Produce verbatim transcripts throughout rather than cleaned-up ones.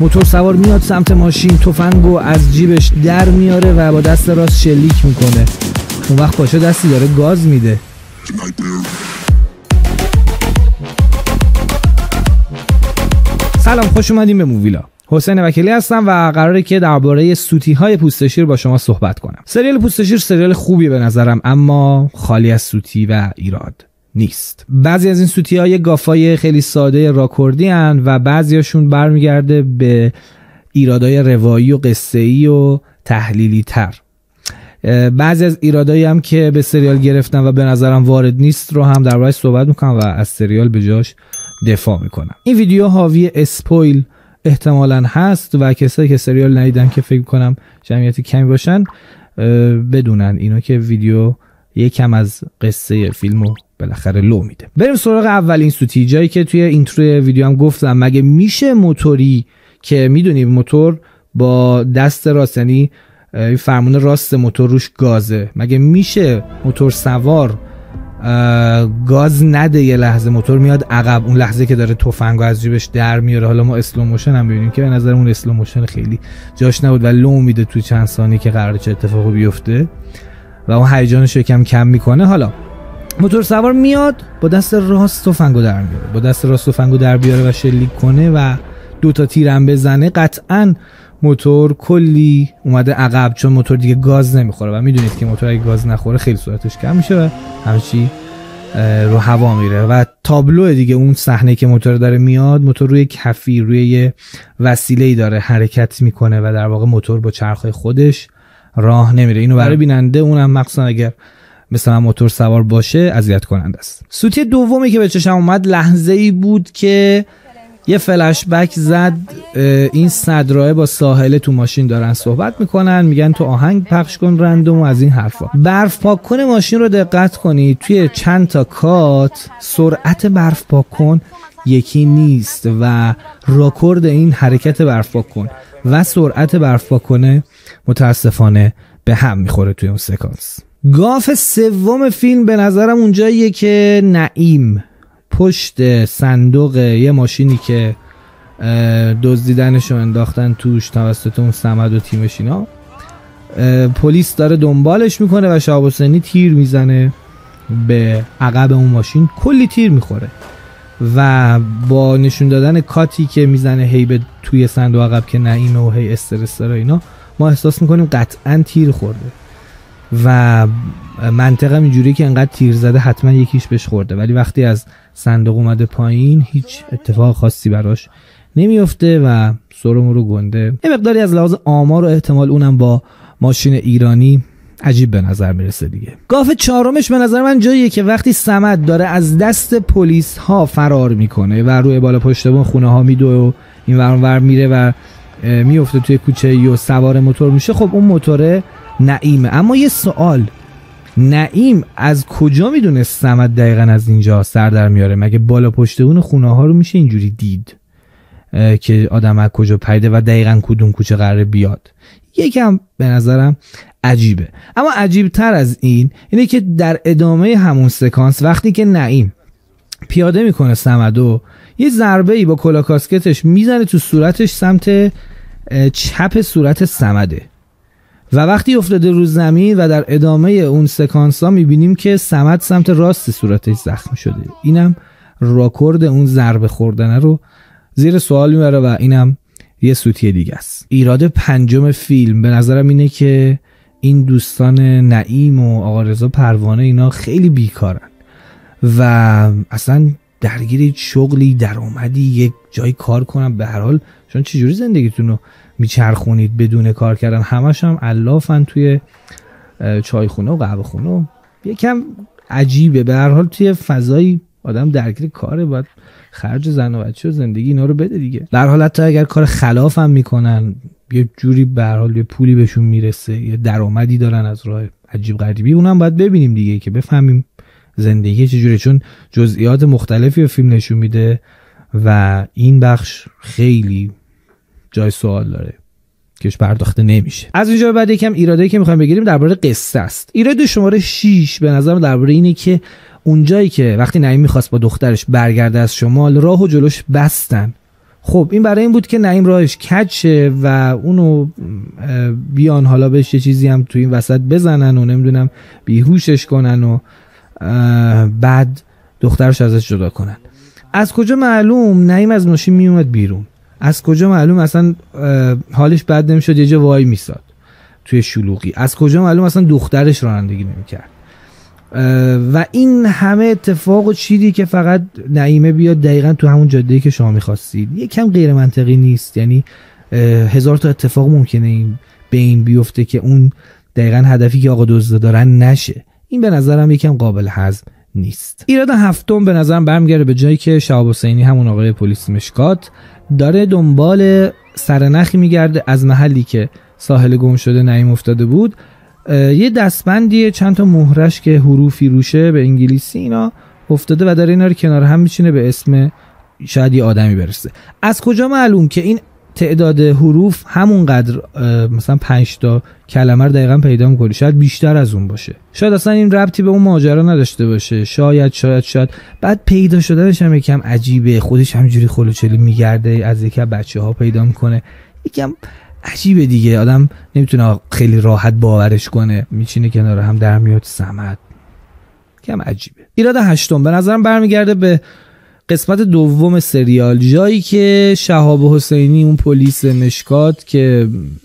موتور سوار میاد سمت ماشین، تفنگو از جیبش در میاره و با دست راست شلیک میکنه. اون وقت پاشا دستی داره گاز میده. سلام، خوش اومدیم به موویلا. حسین وکیلی هستم و قراره که درباره سوتی‌های پوستشیر با شما صحبت کنم. سریال پوستشیر سریال خوبیه به نظرم، اما خالی از سوتی و ایراد نیست. بعضی از این سوتی‌ها یه گافای خیلی ساده راکوردی ان و بعضیاشون برمیگرده به ایرادای روایی و قصه‌ای و تحلیلی تر. بعضی از ایرادایی هم که به سریال گرفتن و به نظرم وارد نیست رو هم درباره‌اش صحبت میکنم و از سریال به جاش دفاع میکنم. این ویدیو حاوی اسپویل احتمالاً هست و کسایی که سریال ندیدن که فکر کنم جمعیت کمی باشن بدونن اینو که ویدیو یکم از قصه فیلمو بالاخره لو میده. بریم سراغ اولین سوتی، جایی که توی اینترو ویدیو هم گفتم مگه میشه موتوری که میدونیم موتور با دست راست، یعنی فرمون راست موتور روش گازه، مگه میشه موتور سوار گاز نده؟ یه لحظه موتور میاد عقب، اون لحظه که داره تفنگو از جیبش در میاره. حالا ما اسلو موشن هم ببینیم که به نظر اون اسلو موشن خیلی جاش نبود و لو میده تو چند ثانیه که قراره چه اتفاقی بیفته و اون هیجانش رو کم کم میکنه. حالا موتور سوار میاد با دست راست تفنگو در میاره، با دست راست تفنگو در بیاره و شلیک کنه و دو تا تیرم بزنه، قطعاً موتور کلی اومده عقب، چون موتور دیگه گاز نمیخوره و میدونید که موتور اگه گاز نخوره خیلی سرعتش کم میشه و همچی رو هوا میره. و تابلو دیگه اون صحنه که موتور داره میاد، موتور روی کفی، روی یه وسیله‌ای داره حرکت میکنه و در واقع موتور با چرخهای خودش راه نمیره. اینو برای بیننده، اونم مخصوصا اگر مثلا موتور سوار باشه، اذیت کننده است. سوتی دومی که به چشم اومد لحظه‌ای بود که یه فلش بک زد. این صدرای با ساحله تو ماشین دارن صحبت میکنن، میگن تو آهنگ پخش کن رندوم و از این حرفا. برف پاک کن ماشین رو دقت کنید، توی چند تا کات سرعت برف پاک کن یکی نیست و راکورد این حرکت برف پاک کن و سرعت برف پاک کنه متاسفانه به هم میخوره توی اون سکانس. گاف سوم فیلم به نظرم اونجاییه که نعیم پشت صندوق یه ماشینی که دزدیدنشو انداختن توش توسط اون صمد و تیمش، اینا پلیس داره دنبالش میکنه و شهاب حسینی تیر میزنه به عقب اون ماشین، کلی تیر میخوره و با نشون دادن کاتی که میزنه هی به توی صندوق عقب که نعیم و هی استرس داره اینا، ما احساس میکنیم قطعا تیر خورده و منطقه اینجوری که انقدر تیر زده حتما یکیش بهش خورده، ولی وقتی از صندوق اومده پایین هیچ اتفاق خاصی براش نمیفته و سرمو رو گنده. یه مقداری از لحاظ آمار و احتمال اونم با ماشین ایرانی عجیب به نظر میرسه دیگه. گاف چهارمش به نظر من جاییه که وقتی صمد داره از دست پلیس ها فرار میکنه و روی بالا پشت بون خونه ها میدوه و این ور اون ور میره و میفته توی کوچه و سوار موتور میشه، خب اون موتوره نعیمه. اما یه سوال، نعیم از کجا میدونه صمد دقیقاً از اینجا سر در میاره؟ مگه بالا پشت اون خونه ها رو میشه اینجوری دید که آدم از کجا پیده و دقیقاً کدوم کوچه قراره بیاد؟ یکم به نظرم عجیبه. اما عجیب تر از این اینه که در ادامه همون سکانس وقتی که نعیم پیاده میکنه صمدو، یه ضربه ای با کلا کاسکتش میزنه تو صورتش، سمت چپ صورت صمده و وقتی افتاده رو زمین و در ادامه اون سکانس ها میبینیم که صمد سمت راست صورتش زخم شده. اینم راکورد اون ضربه خوردنه رو زیر سوال میبره و اینم یه سوتی دیگه است. ایراد پنجم فیلم به نظرم اینه که این دوستان نعیم و آقا رضا پروانه اینا خیلی بیکارن و اصلا درگیر شغلی درآمدی یک جای کار کنن. به هر حال چون چجوری زندگیتون رو میچرخونید بدون کار کردن؟ همش هم علافن توی چایخونه و قهوه خونه. یکم عجیبه. به هر حال توی فضایی آدم درگیر کاره، باید خرج زن و بچه و زندگی اینا رو بده دیگه. در حال حتی اگر کار خلاف هم میکنن یه جوری به هر حال یه پولی بهشون میرسه، یه درآمدی دارن از راه عجیب غریبی، اونم باید ببینیم دیگه که بفهمیم زندگی چجوریه، چون جزئیات مختلفی فیلم نشون میده و این بخش خیلی جای سوال داره کهش پرداخته نمیشه. از اینجا بعد یکم ایرادایی که میخوایم بگیریم درباره قصه است. ایراد شماره شش به نظرم درباره اینه که اونجایی که وقتی نعیم میخواست با دخترش برگرده از شمال، راهو جلوش بستن خب این برای این بود که نعیم راهش کچه و اونو بیان حالا بهش یه چیزی هم تو این وسط بزنن و نمیدونم بیهوشش کنن و بعد دخترش ازش جدا کنن. از کجا معلوم نعیم از ماشین میومد بیرون؟ از کجا معلوم اصلا حالش بد نمیشد یه جا وای میساد توی شلوغی؟ از کجا معلوم اصلا دخترش رانندگی نمیکرد؟ و این همه اتفاق و چیزی که فقط نعیمه بیاد دقیقاً تو همون جاده‌ای که شما می‌خواستید، یکم غیر منطقی نیست؟ یعنی هزار تا اتفاق ممکنه این بین بیفته که اون دقیقاً هدفی که آقا دزد دارن نشه. این به نظرم یکم قابل هضم نیست. ایراد هفتم به نظرم برمیگرده به جایی که شهاب حسینی، همون آقای پلیس مشکات، داره دنبال سرنخی میگرده از محلی که ساحل گم شده نعیم افتاده بود. یه دستبندیه چند تا مهرش که حروفی روشه به انگلیسی اینا افتاده و داره اینا رو کنار هم میچینه به اسم شاید یه آدمی برسه. از کجا معلوم که این تعداد حروف همونقدر مثلا پنج تا کلمه رو دقیقاً پیدا می‌کنه؟ شاید بیشتر از اون باشه، شاید اصلا این ربطی به اون ماجرا نداشته باشه، شاید شاید شاید بعد پیدا شدنش هم یکم عجیبه، خودش همینجوری خلوچلی میگرده از یکی از بچه‌ها پیدا میکنه، یکم عجیبه دیگه. آدم نمیتونه خیلی راحت باورش کنه، میچینه کنار هم در میاد صمد، کم عجیبه. ایراد هشتم به نظرم برمیگرده به قسمت دوم سریال، جایی که شهاب حسینی اون پلیس مشکات که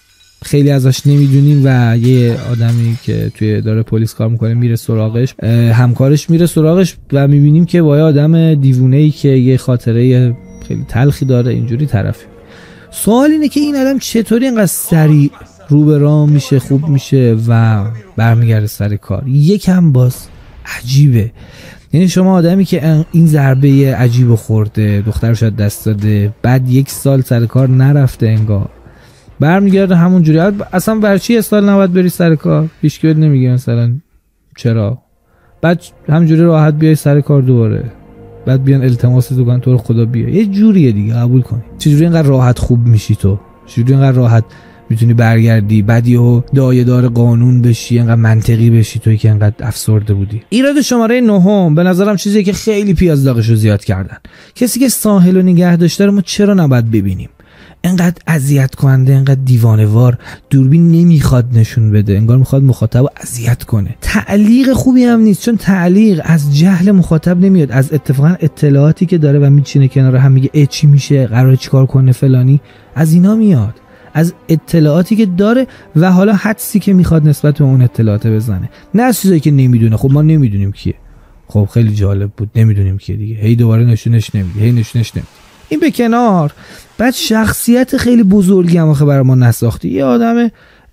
خیلی ازش نمیدونیم و یه آدمی که توی داره پلیس کار میکنه میره سراغش، همکارش میره سراغش و میبینیم که با یه آدم دیوونه‌ای که یه خاطره خیلی تلخی داره اینجوری طرفی. سوال اینه که این آدم چطوری اینقدر سریع رو به راه میشه، خوب میشه و برمیگرده سر کار؟ یکم باز عجیبه. یعنی شما آدمی که این ضربه عجیب خورده، دخترش از دست داده، بعد یک سال سر کار نرفته انگار، برمیگرده همون جوری. اصلا برای چی سال نباید بری سر کار؟ هیچ کی بهت نمیگه مثلا چرا، بعد همونجوری راحت بیای سر کار دوباره، بعد بیان التماس تو کنن تو رو خدا بیا. یه جوریه دیگه، قبول کنی. چجوری اینقدر راحت خوب میشی تو؟ چجوری اینقدر راحت میتونی برگردی بعد یهو دایه‌دار قانون بشی، اینقدر منطقی بشی توی که اینقدر افسرده بودی؟ ایراد شماره نهم به نظرم چیزیه که خیلی پیاز داغشو زیاد کردن. کسی که ساحل رو نگه داشته رو ما چرا نباید ببینیم؟ اینقدر اذیت کننده، اینقدر دیوانه‌وار، دوربین نمیخواد نشون بده، انگار میخواد مخاطب رو اذیت کنه. تعلیق خوبی هم نیست، چون تعلیق از جهل مخاطب نمیاد، از اتفاقا اطلاعاتی که داره و میچینه کنار هم، میگه ای چی میشه، قراره چیکار کنه فلانی، از اینا میاد، از اطلاعاتی که داره و حالا حدسی که میخواد نسبت به اون اطلاعات بزنه، نه از چیزایی که نمیدونه. خب ما نمیدونیم کیه، خب خیلی جالب بود، نمیدونیم کیه دیگه، هی دوباره نشونش نمیده، هی نشونش نمیده. این به کنار، بعد شخصیت خیلی بزرگی هم آخه برای ما نساختی. یه آدم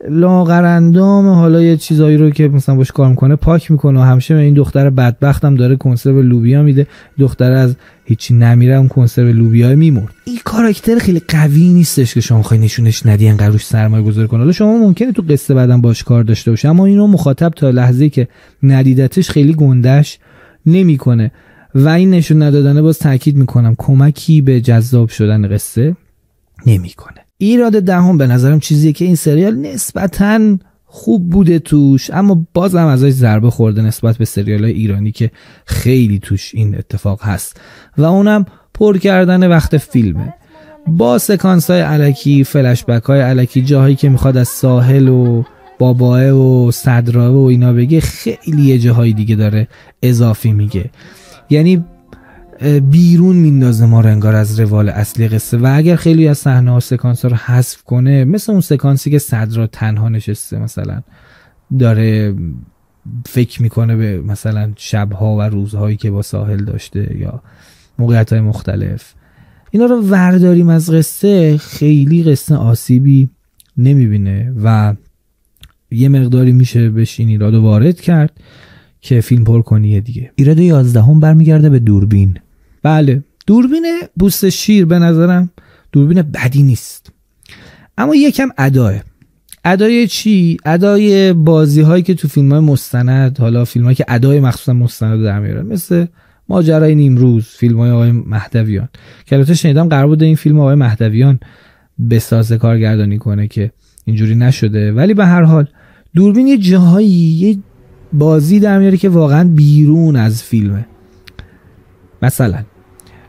لاغرندام، حالا یه چیزایی رو که مثلا باش کار میکنه پاک میکنه و همشه این دختر بدبختم داره کنسرو لوبیا میده، دختر از هیچی نمیره اون کنسرو لوبیا میمرد. این کاراکتر خیلی قوی نیستش که شما خواهی نشونش ندی انقدر روش سرمایه گذاری کنه. حالا شما ممکنه تو قصه بعدم باش کار داشته باشه، اما اینو مخاطب تا لحظه‌ای که ندیدتش خیلی گندش نمیکنه و این نشون ندادنه، باز تاکید میکنم، کمکی به جذاب شدن قصه نمیکنه. ایراد دهم به نظرم چیزیه که این سریال نسبتاً خوب بوده توش، اما بازم ازش ضربه خورده نسبت به سریال‌های ایرانی که خیلی توش این اتفاق هست و اونم پر کردن وقت فیلمه با سکانس‌های الکی، فلشبک‌های الکی، جاهایی که میخواد از ساحل و باباه و صدرا و اینا بگه، خیلی یه جاهای دیگه داره اضافی میگه، یعنی بیرون میندازه ما رو انگار از روال اصلی قصه. و اگر خیلی از صحنه‌ها سکانس‌ها رو حذف کنه، مثل اون سکانسی که صدرا تنها نشسته مثلا داره فکر میکنه به مثلا شب‌ها و روزهایی که با ساحل داشته یا موقعیت‌های مختلف، اینا رو ورداریم از قصه، خیلی قصه آسیبی نمیبینه و یه مقداری میشه بشین ایراد رو وارد کرد که فیلم پر کنیه دیگه. ایراد یازدهم برمیگرده به دوربین. بله، دوربین پوست شیر به نظرم دوربین بدی نیست، اما یکم اداه. ادای چی؟ ادای بازی هایی که تو فیلم های مستند، حالا فیلم هایی که ادای مخصوصا مستند در میارن، مثل ماجرای نیمروز، فیلم های آقای مهدویان که البته شنیدم قرار بوده این فیلم آقای مهدویان بسازه کارگردانی کنه که اینجوری نشده، ولی به هر حال دوربین یه جاهایی یه بازی در میاره که واقعا بیرون از فیلمه. مثلا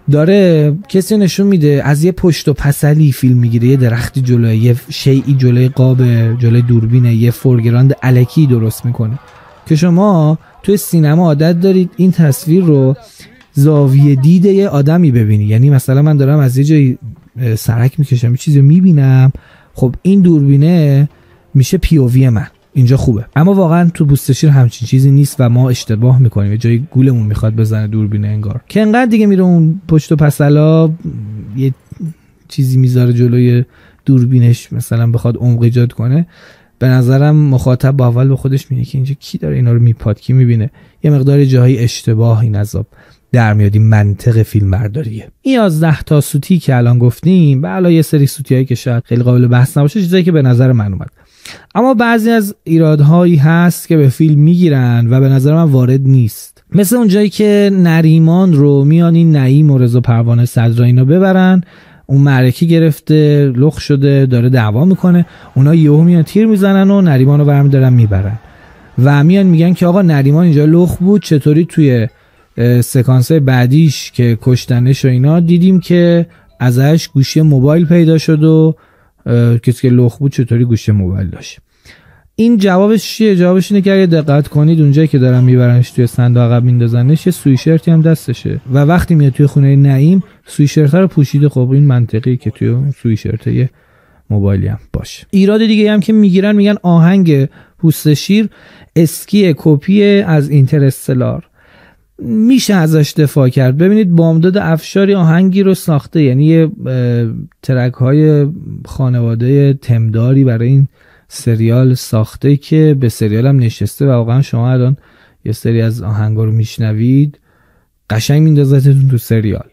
داره کسی نشون میده از یه پشت و پسلی فیلم میگیره، یه درختی جلوی، یه شیئی جلوی قاب، جلوی دوربینه، یه فورگراند الکی درست میکنه که شما توی سینما عادت دارید این تصویر رو زاویه دید یه آدمی ببینی. یعنی مثلا من دارم از یه جایی سرک میکشم یه چیزی رو میبینم، خب این دوربینه میشه پی او وی من، اینجا خوبه. اما واقعا تو پوستشیر همچین چیزی نیست و ما اشتباه میکنیم، یه جایی گولمون میخواد بزنه دوربینه انگار که انقدر دیگه میره اون پشت و پسلا یه چیزی میذاره جلوی دوربینش مثلا بخواد عمق ایجاد کنه. به نظرم مخاطب با اول به خودش میگه که اینجا کی داره اینا رو میپاد، کی میبینه. یه مقدار جایی اشتباه این عذاب در میاد، این منطق فیلم برداریه. این یازده تا سوتی که الان گفتیم و علاوه یه سری سوتیایی که شاید خیلی قابل بحث نباشه، چیزایی که به نظر من اومد. اما بعضی از ایرادهایی هست که به فیلم میگیرن و به نظر من وارد نیست. مثل اون جایی که نریمان رو میان این نعیم و رضا پروانه صدرا اینا ببرن، اون معرکه گرفته لخ شده داره دعوا میکنه، اونا یهو میان تیر میزنن و نریمان رو برمی دارن میبرن و میان میگن که آقا نریمان اینجا لخ بود، چطوری توی سکانس بعدیش که کشتنش و اینا دیدیم که ازش گوشی موبایل پیدا شد و کسی که لخ بود چطوری گوشی موبایل داشت. این جوابش چیه؟ جوابش اینه که اگه دقت کنید اونجایی که دارن میبرنش توی صندوق عقب میندازنش یه سویشرتی هم دستشه و وقتی میاد توی خونه نعیم سویشرت رو پوشیده. خب این منطقی که توی سویشرت یه موبایلی هم باشه. ایراد دیگه هم که میگیرن میگن آهنگ پوست شیر اسکی کپی از اینترستلار، میشه ازش دفاع کرد. ببینید بامداد افشاری آهنگی رو ساخته، یعنی یه ترک های خانواده تمداری برای این سریال ساخته که به سریال هم نشسته و واقعا شما الان یه سری از آهنگا رو میشنوید قشنگ میندازتتون تو سریال.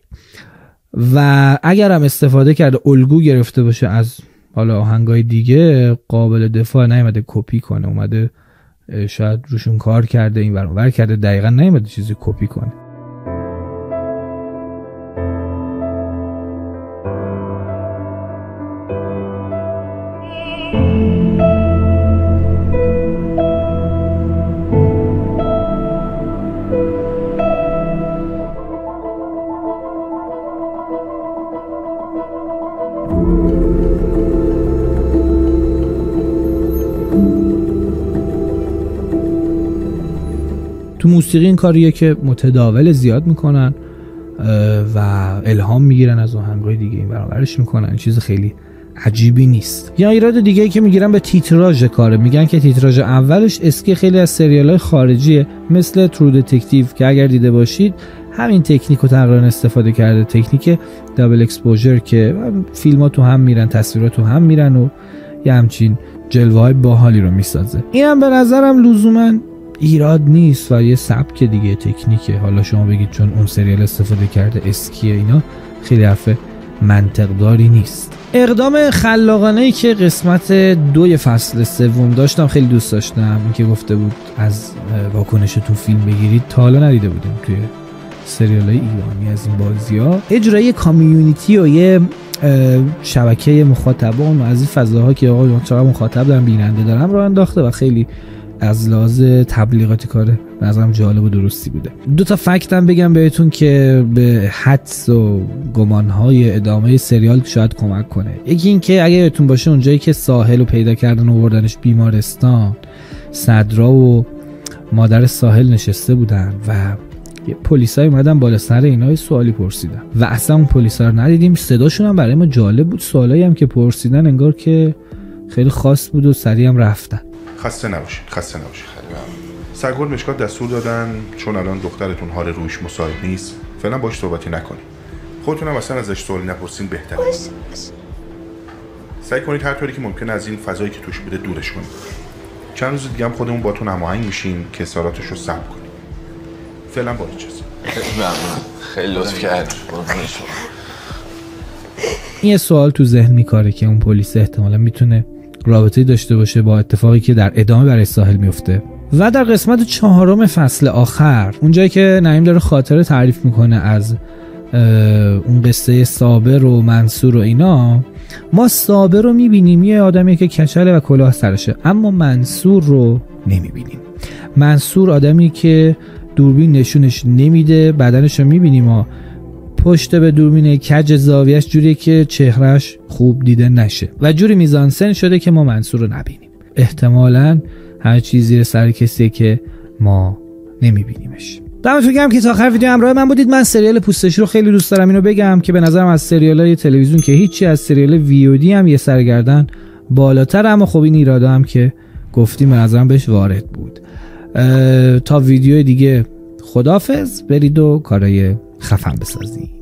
و اگر هم استفاده کرده الگو گرفته باشه از حالا آهنگای دیگه قابل دفاع، نیومده کپی کنه، اومده شاید روشون کار کرده این ور اون ور کرده، دقیقاً نیومده چیزی کپی کنه. تو موسیقی این کاریه که متداول زیاد میکنن و الهام میگیرن از آهنگای دیگه، این برابرش میکنن، این چیز خیلی عجیبی نیست. یا ایراد دیگه که میگیرن به تیتراژ کاره، میگن که تیتراژ اولش اسکی خیلی از سریال‌های خارجیه مثل ترو دتکتیو که اگر دیده باشید همین تکنیک رو تقریبا استفاده کرده، تکنیک دابل اکسپوژر که فیلم‌ها تو هم میرن، تصویرها تو هم میرن و یه همچین جلوه‌های باحالی رو میسازه. اینم به نظرم لزوماً ایراد نیست و یه سبک دیگه، تکنیکه. حالا شما بگید چون اون سریال استفاده کرده اسکیه، اینا خیلی حرف منطقداری نیست. اقدام خلاقانه‌ای که قسمت دوی فصل سوم داشتم خیلی دوست داشتم، این که گفته بود از واکنش تو فیلم بگیرید، تا حالا ندیده بودیم توی سریال‌های ایرانی از این بازی‌ها. اجرای کامیونیتی و یه شبکه مخاطبان و از این فضاها که آقا چقدر مخاطب دارن بیننده دارن رو انداخته و خیلی از لحاظ تبلیغاتی کاره به نظرم جالب و درستی بوده. دو تا فکت هم بگم بهتون که به حدس و گمانهای ادامه سریال شاید کمک کنه. یکی این که اگه یادتون باشه اونجایی که ساحل رو پیدا کردن و آوردنش بیمارستان، صدرا و مادر ساحل نشسته بودن و یه پلیسای اومدن بالا سر اینا سوالی پرسیدن و اصلا اون پلیسا رو ندیدیم. صداشون هم برای ما جالب بود، سوالایی هم که پرسیدن انگار که خیلی خاص بود و سریع هم رفتن. خسته نباشید، خسته نباشید. سرگل مشکات دستور دادن چون الان دخترتون حال روش مساعد نیست فعلا باش صحبتی نکنید. خودتون هم اصلا ازش سوالی نپرسین بهتره. سعی کنید هر طوری که ممکنه از این فضایی که توش بوده دورش کنید. چند روز دیگه هم خودمون باتون هماهنگ میشیم که اصراراتش رو سلب کنیم. فعلا با اجازه. خیلی ممنون. خیلی لطف کرد. این سوال تو ذهن میکاره که اون پلیس احتمالاً میتونه رابطه‌ای داشته باشه با اتفاقی که در ادامه برای ساحل میفته. و در قسمت چهارم فصل آخر اونجایی که نعیم داره خاطره تعریف میکنه از اون قصه صابر و منصور و اینا، ما صابر رو میبینیم یه آدمی که کچله و کلاه سرشه، اما منصور رو نمیبینیم. منصور آدمی که دوربین نشونش نمیده، بدنش رو میبینیم، ما پشت به دوربین کج زاویه‌اش جوریه که چهرهش خوب دیده نشه و جوری میزانسن شده که ما منصور رو نبینیم. احتمالاً هر چیزی زیر سر کسیه که ما نمیبینیمش. دمتون گرم که تا آخر ویدیو همراه من بودید. من سریال پوستشی رو خیلی دوست دارم، اینو بگم که به نظرم از سریال‌های تلویزیون که هیچی، از سریال وی او دی هم یه سرگردن بالاتر، اما خب این ایرادا هم که گفتیم به نظرم بهش وارد بود. تا ویدیو دیگه خداحافظ، برید و کارای خفن بسازید.